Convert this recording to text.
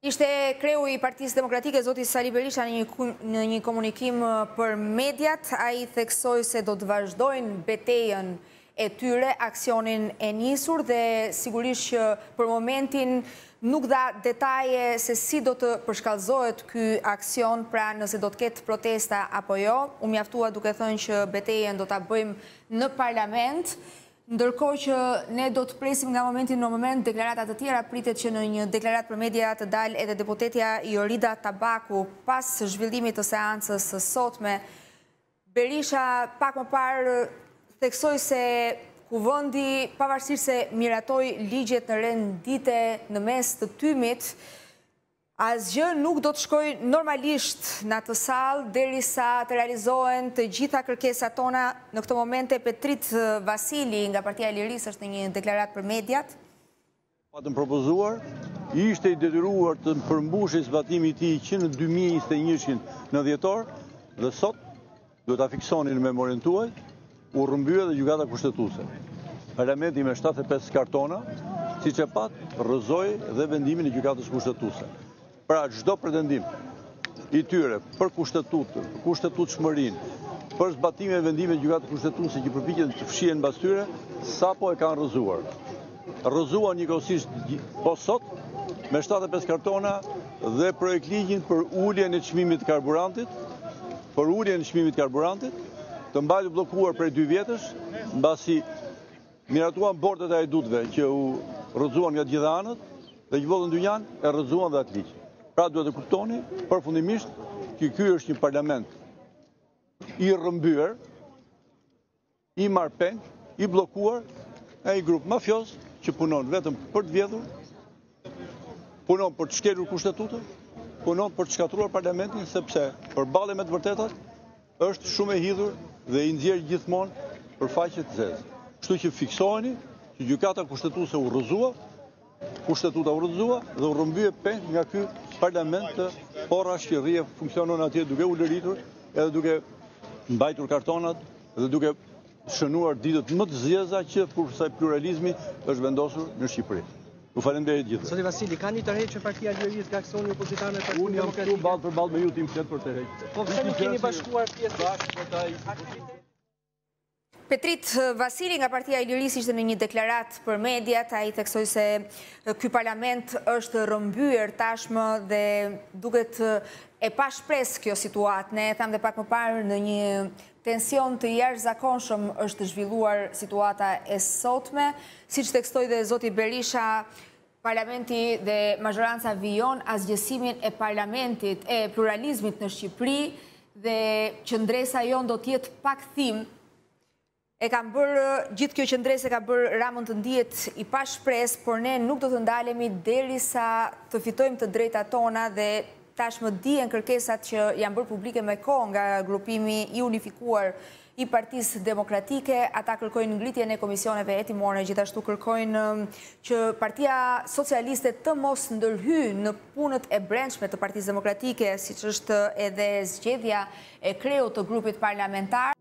Ishte kreu I Partisë Demokratike, zoti Sali Berisha, në një komunikim për mediat, ai theksoi se do të vazhdojnë betejën e tyre, aksionin e nisur dhe sigurisht që për momentin nuk dha detaje se si do të përshkallëzohet ky aksion, pra nëse do të ketë protesta apo jo. U mjaftua duke thënë që betejën do ta bëjmë në parlament. Ndërkohë që ne do të presim nga momenti në moment deklaratat të tjera, pritet që në një deklarat për media të dalë edhe deputetja Jorida Tabaku pas zhvillimit të seancës së sotme. Berisha pak më parë theksoi se Kuvendi, pavarësisht se miratoi ligjet në rendite në mes të tymit, asgjë nuk do të shkojë normalisht në atë sallë derisa të realizohen të gjitha kërkesat tona. Në këtë momente Petrit Vasili nga Partia e Lirisë është në një deklaratë për mediat. Patëm propozuar, ishte I detyruar të përmbushë zbatimi I tij që në 2021 në dhjetor dhe sot duhet ta fiksoni në memorien tuaj, u rrëmbye dhe gjykata kushtetuese. Parlamenti me 75 kartona, siç e pat, rrëzoi dhe vendimin e gjykatës kushtetuese. Pra çdo pretendim I tyre për kushtetutshmërinë, për zbatimin e vendimeve të gjykatës kushtetuese që përpiqen të fshihen mbas tyre, sapo e kanë rrëzuar. Rrëzuan njëkohësisht po sot me 75 kartona dhe projekt ligjin për uljen e çmimit të karburantit, të mbajtur bllokuar prej 2 vjetësh, mbasi miratuan bordet e ajdutëve që u rrëzuan nga gjitha anët dhe që votën dynjan e rrëzuan dhe atë ligj. Pra duhet të kuptoni përfundimisht që ky është një parlament I rrëmbyer, I marrpeng, I bllokuar nga një grup mafios që punon vetëm për të vjedhur, punon për të shkelur kushtetutën, punon për të shkatruar parlamentin, sepse përballje me të vërtetat është shumë e hidhur dhe I nxjerr gjithmonë për faqe të zezë. Kështu që fiksoheni që gjykata kushtetuese u rrëzua, kushtetuta u rrëzua dhe u rrëmbye peng nga ky parlament, porra shqirrie funksionon atje duke u lëritur edhe duke mbajtur kartonat dhe duke shënuar ditët më të zgjeza që kurse pluralizmi është vendosur në Shqipëri. Ju falenderoj gjithë. Zoti Vasili, ka një tërheqje Partia e Lirisë nga aksioni opozitar në Partinë Unë jam këtu ballë për ballë me ju tim flet për tërheqje. Po pse nuk keni bashkuar pjesë? Petrit Vasili nga Partia e Lirisë ishte në një deklarat për mediat, ai theksoi se ky parlament është rrëmbyer tashmë dhe duket e pashpres kjo situatë. Ne tham dhe pak më parë në një tension të jashtëzakonshëm është zhvilluar situata e sotme, siç theksoi dhe zoti Berisha. Parlamenti dhe mazhoranca vijon asgjësimin e parlamentit, e pluralizmit në Shqipëri dhe qëndresa jon do të jetë pakthim. E kam bërë gjithë kjo qëndresë ka bërë Ramën të ndihet I pashpres, por ne nuk do të ndalemi derisa të fitojmë të drejtat tona dhe tashmë dihen kërkesat që janë bërë publike me kohë nga grupimi I unifikuar I Partisë Demokratike. Ata kërkojnë ngritjen e komisioneve hetimore, gjithashtu kërkojnë që Partia Socialiste të mos ndërhyjë në punët e brendshme të Partisë Demokratike, siç është edhe zgjedhja e kreut të grupit parlamentar.